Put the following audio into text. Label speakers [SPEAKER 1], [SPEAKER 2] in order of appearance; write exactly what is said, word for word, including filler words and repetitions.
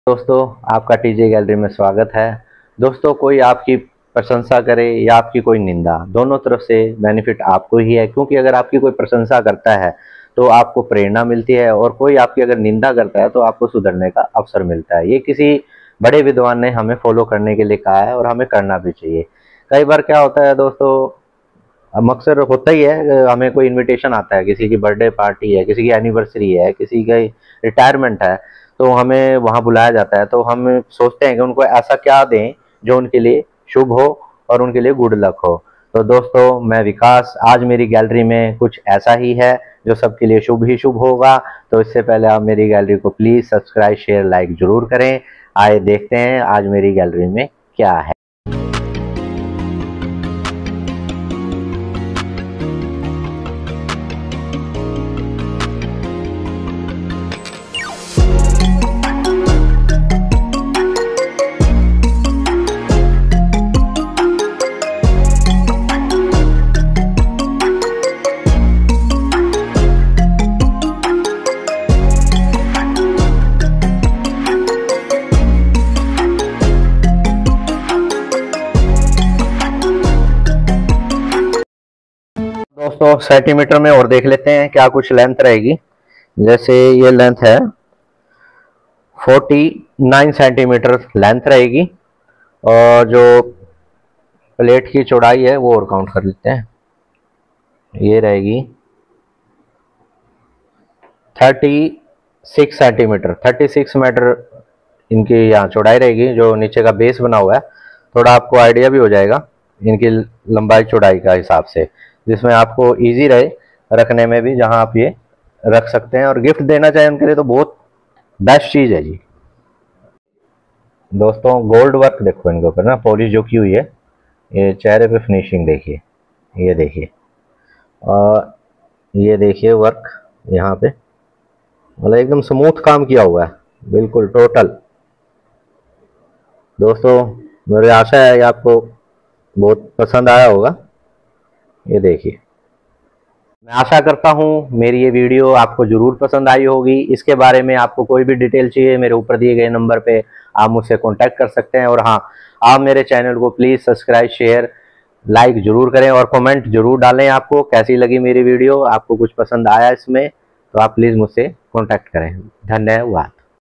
[SPEAKER 1] दोस्तों, आपका TJ gallery में स्वागत है। दोस्तों, कोई आपकी प्रशंसा करे या आपकी कोई निंदा, दोनों तरफ से बेनिफिट आपको ही है, क्योंकि अगर आपकी कोई प्रशंसा करता है तो आपको प्रेरणा मिलती है और कोई आपकी अगर निंदा करता है तो आपको सुधरने का अवसर मिलता है। ये किसी बड़े विद्वान ने हमें फॉलो करने के लिए कहा है और हमें करना भी चाहिए। कई बार क्या होता है दोस्तों, अब अक्सर होता ही है, हमें कोई इनविटेशन आता है, किसी की बर्थडे पार्टी है, किसी की एनिवर्सरी है, किसी की रिटायरमेंट है, तो हमें वहाँ बुलाया जाता है। तो हम सोचते हैं कि उनको ऐसा क्या दें जो उनके लिए शुभ हो और उनके लिए गुड लक हो। तो दोस्तों, मैं विकास, आज मेरी गैलरी में कुछ ऐसा ही है जो सबके लिए शुभ ही शुभ होगा। तो इससे पहले आप मेरी गैलरी को प्लीज़ सब्सक्राइब, शेयर, लाइक जरूर करें। आइए देखते हैं आज मेरी गैलरी में क्या है। दोस्तों, सेंटीमीटर में और देख लेते हैं क्या कुछ लेंथ रहेगी। जैसे ये लेंथ है उनचास सेंटीमीटर लेंथ रहेगी, और जो प्लेट की चौड़ाई है वो और काउंट कर लेते हैं। ये रहेगी छत्तीस सेंटीमीटर, छत्तीस मीटर इनकी यहाँ चौड़ाई रहेगी। जो नीचे का बेस बना हुआ है, थोड़ा आपको आइडिया भी हो जाएगा इनकी लंबाई चौड़ाई का हिसाब से, जिसमें आपको इजी रहे रखने में भी, जहां आप ये रख सकते हैं और गिफ्ट देना चाहें उनके लिए तो बहुत बेस्ट चीज़ है जी। दोस्तों, गोल्ड वर्क देखो इनके ऊपर ना, पॉलिश जो की हुई है, ये चेहरे पे फिनिशिंग देखिए, ये देखिए, और ये देखिए वर्क यहाँ पे, मतलब एकदम स्मूथ काम किया हुआ है, बिल्कुल टोटल। दोस्तों, मेरी आशा है कि आपको बहुत पसंद आया होगा। ये देखिए, मैं आशा करता हूँ मेरी ये वीडियो आपको जरूर पसंद आई होगी। इसके बारे में आपको कोई भी डिटेल चाहिए, मेरे ऊपर दिए गए नंबर पे आप मुझसे कांटेक्ट कर सकते हैं। और हाँ, आप मेरे चैनल को प्लीज़ सब्सक्राइब, शेयर, लाइक जरूर करें और कमेंट जरूर डालें आपको कैसी लगी मेरी वीडियो, आपको कुछ पसंद आया इसमें तो आप प्लीज़ मुझसे कॉन्टैक्ट करें। धन्यवाद।